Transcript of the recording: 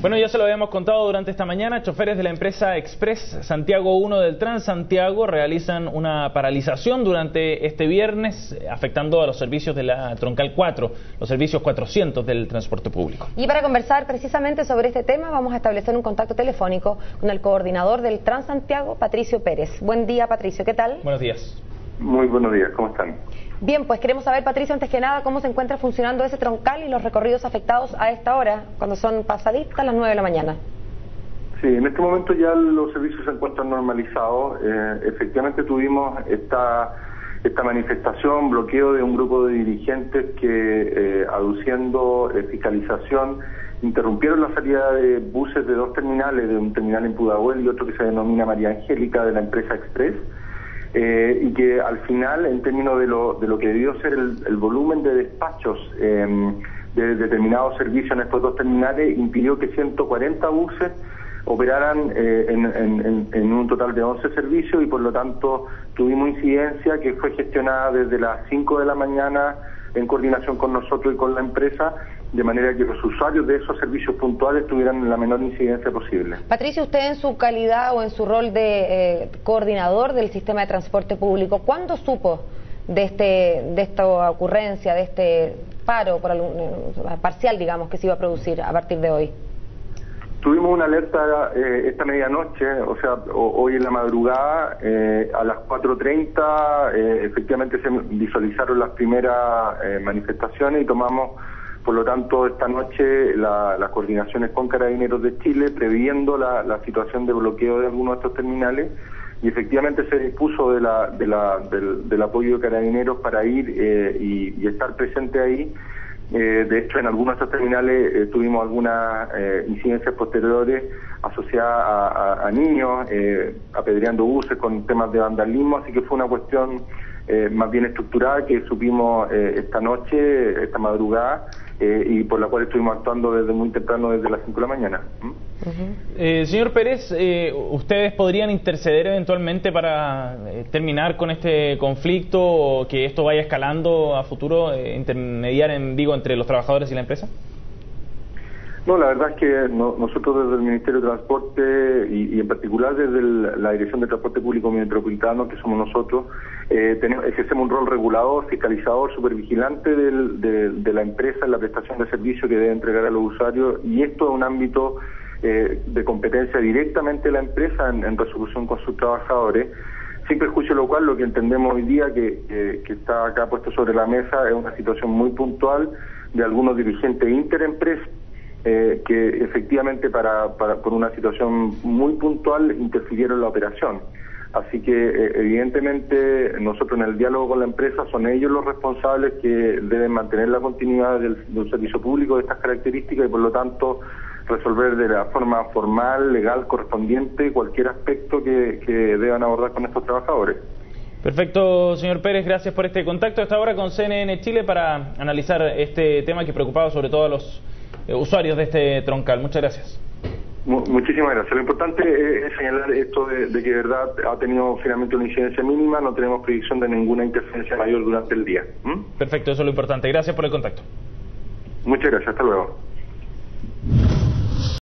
Bueno, ya se lo habíamos contado durante esta mañana, choferes de la empresa Express Santiago 1 del Transantiago realizan una paralización durante este viernes, afectando a los servicios de la Troncal 4, los servicios 400 del transporte público. Y para conversar precisamente sobre este tema, vamos a establecer un contacto telefónico con el coordinador del Transantiago, Patricio Pérez. Buen día, Patricio, ¿qué tal? Buenos días. Muy buenos días, ¿cómo están? Bien, pues queremos saber, Patricio, antes que nada, cómo se encuentra funcionando ese troncal y los recorridos afectados a esta hora, cuando son pasaditas las 9 de la mañana. Sí, en este momento ya los servicios se encuentran normalizados. Efectivamente tuvimos esta manifestación, bloqueo de un grupo de dirigentes que, aduciendo fiscalización, interrumpieron la salida de buses de dos terminales, de un terminal en Pudahuel y otro que se denomina María Angélica, de la empresa Express. Y que al final, en términos de lo que debió ser el volumen de despachos de determinados servicios en estos dos terminales, impidió que 140 buses operaran en un total de 11 servicios, y por lo tanto tuvimos incidencia que fue gestionada desde las 5 de la mañana en coordinación con nosotros y con la empresa, de manera que los usuarios de esos servicios puntuales tuvieran la menor incidencia posible. Patricio, usted en su calidad o en su rol de coordinador del sistema de transporte público, ¿cuándo supo de esta ocurrencia, de este paro parcial, digamos, que se iba a producir a partir de hoy? Tuvimos una alerta esta medianoche, o sea, hoy en la madrugada, a las 4:30, efectivamente se visualizaron las primeras manifestaciones y tomamos, por lo tanto, esta noche las coordinaciones con Carabineros de Chile, previendo la situación de bloqueo de algunos de estos terminales, y efectivamente se dispuso del apoyo de Carabineros para ir y estar presente ahí. De hecho, en algunos de estos terminales tuvimos algunas incidencias posteriores asociadas a niños, apedreando buses con temas de vandalismo, así que fue una cuestión más bien estructurada que supimos esta noche, esta madrugada, y por la cual estuvimos actuando desde muy temprano, desde las 5 de la mañana. Señor Pérez, ¿ustedes podrían interceder eventualmente para terminar con este conflicto o que esto vaya escalando a futuro, intermediar entre los trabajadores y la empresa? No, la verdad es que nosotros desde el Ministerio de Transporte y en particular desde la Dirección de Transporte Público Metropolitano, que somos nosotros, ejercemos un rol regulador, fiscalizador, supervigilante de la empresa en la prestación de servicio que debe entregar a los usuarios, y esto es un ámbito de competencia directamente de la empresa en resolución con sus trabajadores, sin perjuicio de lo cual lo que entendemos hoy día que está acá puesto sobre la mesa es una situación muy puntual de algunos dirigentes interempresa que efectivamente por una situación muy puntual interfirieron en la operación. Así que evidentemente nosotros en el diálogo con la empresa son ellos los responsables que deben mantener la continuidad de un servicio público de estas características y por lo tanto resolver de la forma formal, legal, correspondiente cualquier aspecto que deban abordar con estos trabajadores. Perfecto, señor Pérez, gracias por este contacto hasta ahora con CNN Chile para analizar este tema que preocupaba sobre todo a los usuarios de este troncal. Muchas gracias. Muchísimas gracias. Lo importante es señalar esto de que de verdad ha tenido finalmente una incidencia mínima, no tenemos predicción de ninguna interferencia mayor durante el día. Perfecto, eso es lo importante. Gracias por el contacto. Muchas gracias, hasta luego.